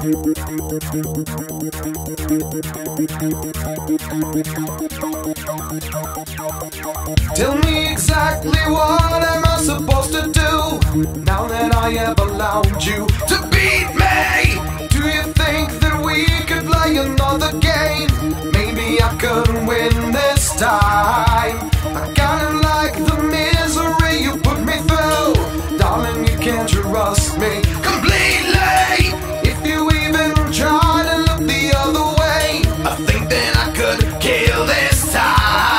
Tell me exactly what am I supposed to do now that I have allowed you to beat me? Do you think that we could play another game? Maybe I could win this time. I kinda like the misery you put me through. Darling, you can't trust me completely. If you even try to look the other way, I think that I could kill this time.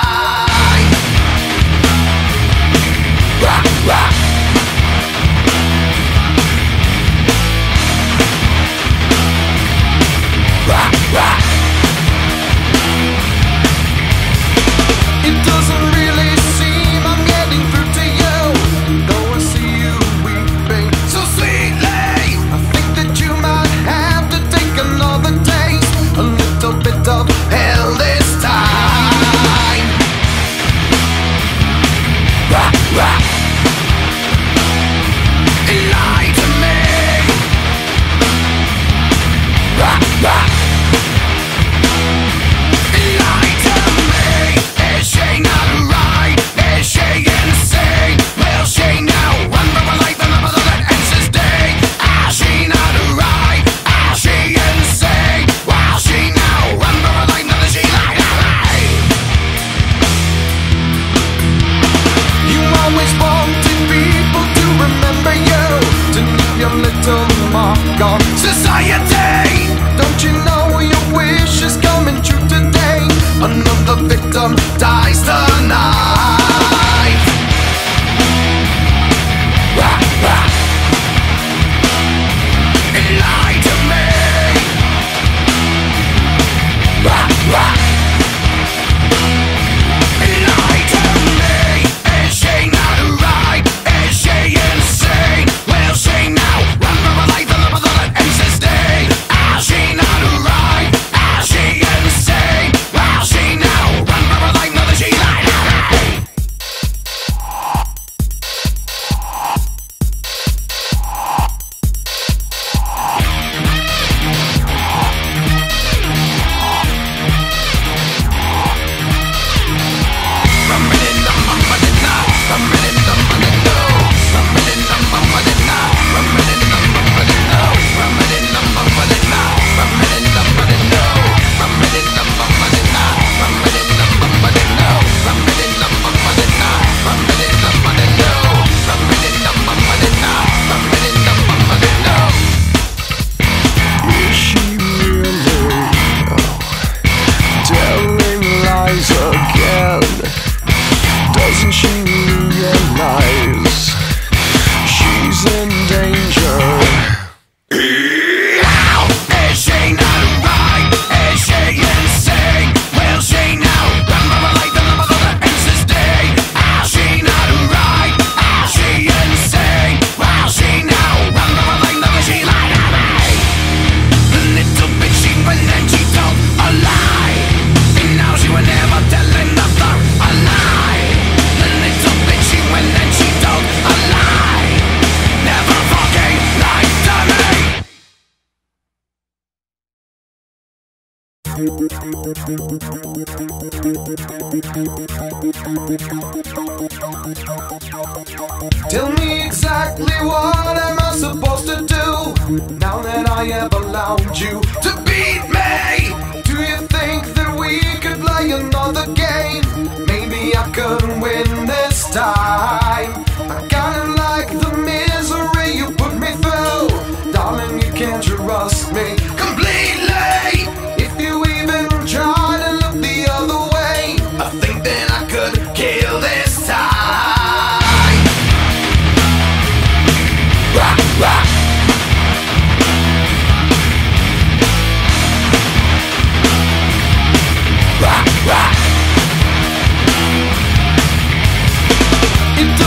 Rock, rock. Rock, rock. It doesn't really seem I'm getting through to you, though I see you weeping so sweetly. I think that you might have to take another taste, a little bit of hell this time. Rock, rock. Lie to me. Rock, rock. Lie to me. Is she not right? Is she insane? Will she now run for her life and the mother that ends this day? Is she not right? Is she insane? Will she now run for her life? Now that she lied to me. You always wanted people to remember you, to leave your little mark on society. Don't you know your wish is coming true today? Another victim dies tonight. Rock, rock. Lie to me. Rock, rock. Lie to me. Is she not right? Is she insane? Will she now run for her life and the mother that ends this day? Is she not right? Is she insane? Will she now run for her life now that she lied to me? Is she really telling lies again? Doesn't she realize she's in danger? Is she not right? Is she insane? Will she now run for her life and the mother that ends this day? Is she not right? Is she insane? Will she now run for her life now that she lied to me? The little bitch she went and she told a lie, and now she will never tell another a lie. The little bitch she went and she told a lie, never fucking lied to me. Tell me exactly what am I supposed to do now that I have allowed you to beat me? Do you think that we could play another game? Maybe I could win this time. I kinda like the misery you put me through. Darling, you can't trust me completely. If you even try to look the other way, I think that I could kill this time. Rock, rock. Rock, rock. It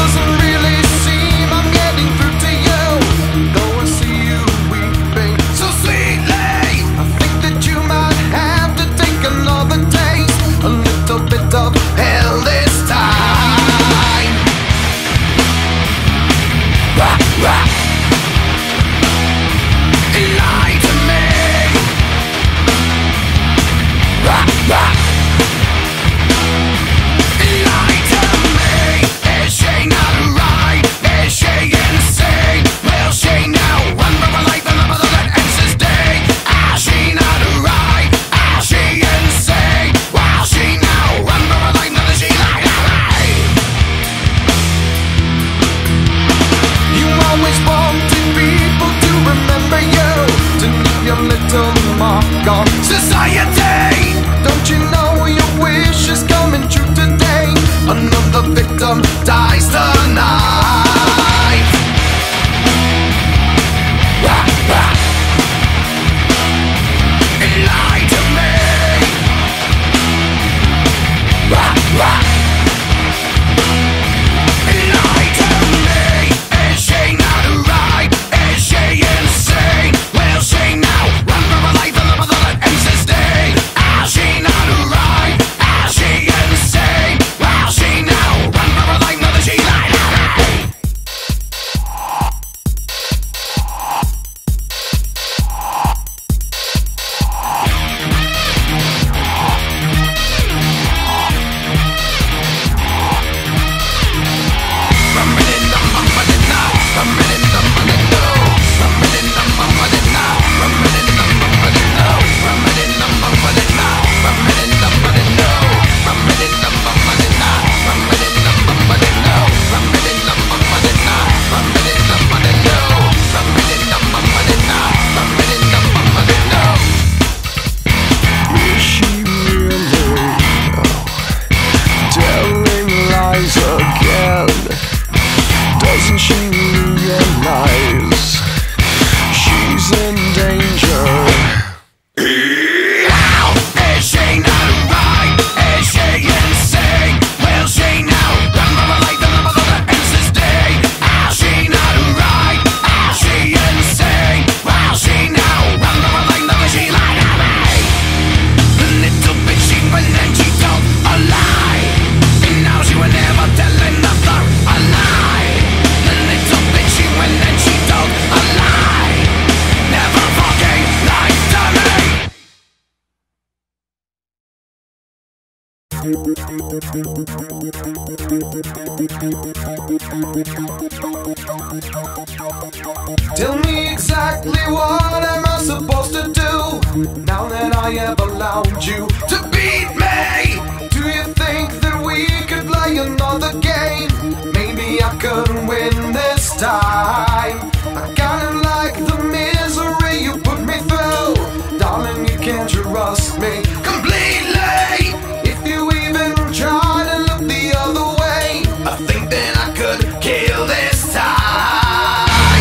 Tell me exactly what am I supposed to do now that I have allowed you to beat me? Do you think that we could play another game? Maybe I could win this time. I kinda like the misery you put me through. Darling, you can't trust me completely. If you even try to look the other way, I think that I could kill this time.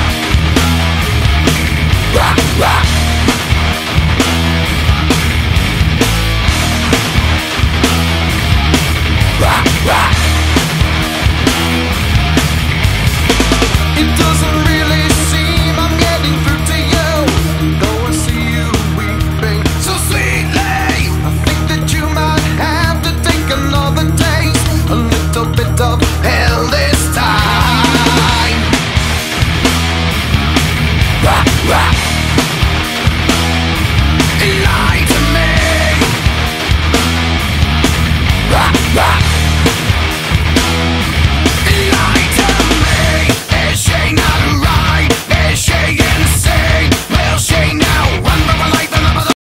Rock, rock. Rock, rock. It doesn't really seem I'm getting through to you, though I see you weeping so sweetly. I think that you might have to take another taste, a little bit of hell this time. Rock, rock. Lie to me. Rock, rock.